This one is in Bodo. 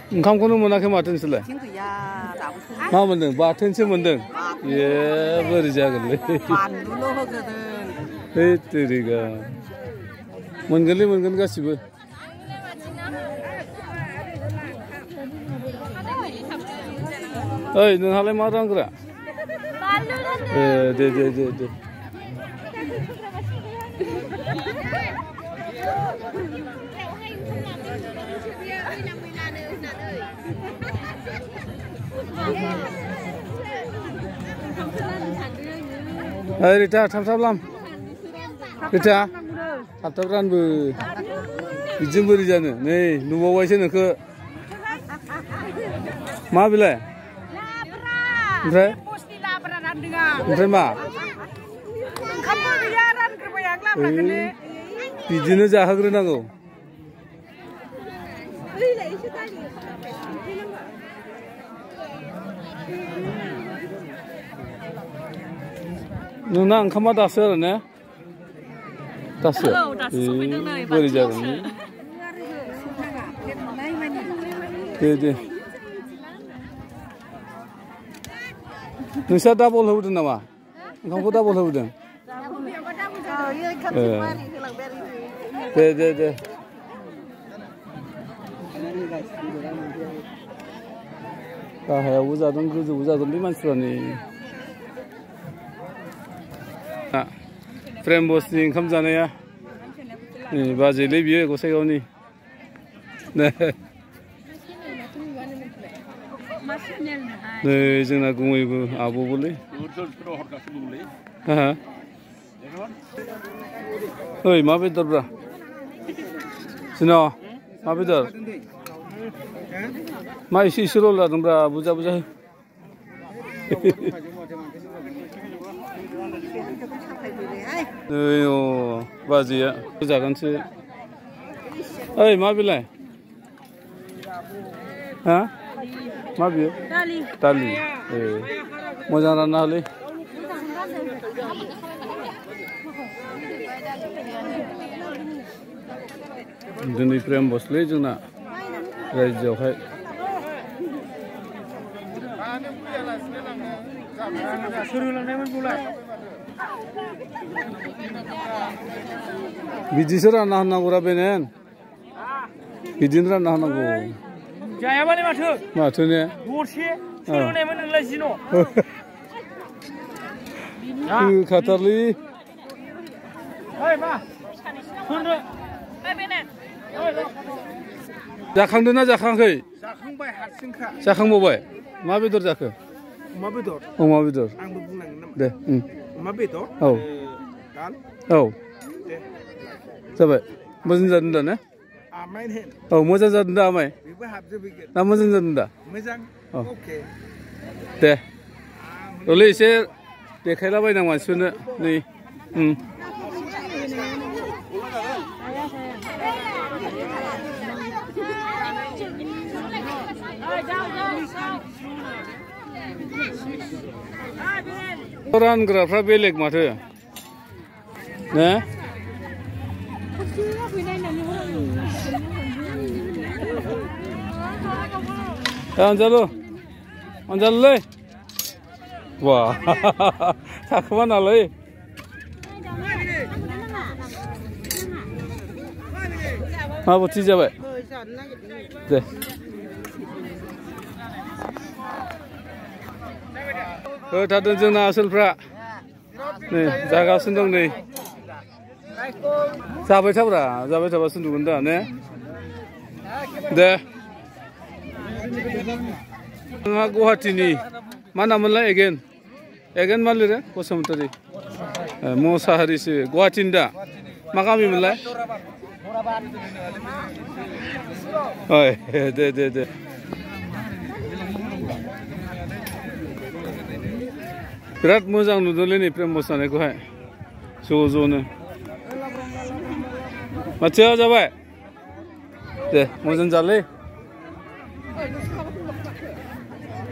ओंखामखौनो मोनाखै माथो नोंसोरलाय मा मोनदों बाथोनसो मोनदों ए बोरै जागोनलै तेरिगा मोनगोनलै मोनगोन गासिबो ओइ नोंहालाय मा रानग्रा ए दे Rita थाब लाम Rita थाब रानबो बिदिजों बोरै जानो नै नुबावबायसो नोंखौ मा बिलाय ओमफ्राय मा बिदिनो जाहोग्रोनांगौ नोंना ओंखामा दासो आरो ने दासो बोरै जागोन दे नोंस्रा डाबल होबोदों नामा ओंखामखौ डाबल होबोदों दे गाहायावबो जादों गोजौबो जादोंलै मानसिफ्रा नै प्रेमबशनि ओंखाम जानाया नै बाजैलै बियो गसाइगावनि नै जोंना गुमैबो आब'बोलै ओइ मा बेदरब्रा सिन' मा बेदर मा एसेल' लादोंब्रा बुरजा नै बाजैया जागोनसो ओइ मा बेलाय हा मा बियो दालि मोजां रानना होलै दिनै प्रेमबशलै जोंना रायजोआवहाय बिदिसो रानना होनांगौरा बेनेन बिदिनो रानना होनांगौ जायाबालाय माथो ने दरसे सोलोंनायमोन नोंलाय जिन' खाथारलै जाखांदों ना जाखाङाखै जाखांबाय हारसिंखा जाखांबावबाय मा बेदर जाखो अमा बेदर आंबो बुंनांगोन नामा दे अमा बेदर औ दाल औ जाबाय मोजां जादों दा ने औ मोजां जादों दा आमाय दा मोजां जादों दा दे रलै एसे देखायलाबायनां मानसिफोरनो नै रानग्राफ्रा बेलेग माथो ने अनजालुलै वा थाखोमा नालै मा बोथि जाबाय दे होथारदों जोंना आसोलफ्रा नै जागासिनो दं नै जाबाय थाबासो नुगोन दा ने दे नोंहा गुवाहाटीनि मा नाममोनलाय एगेन मा लिरो बसुमतारी मोसाहारिसो गुवाहाटीनि दा मा गामिमोनलाय ओइ दे बिराद मोजां नुदोंलै नै प्रेमबश जानायखौहाय ज'नो माथो जाबाय दे मोजां जालै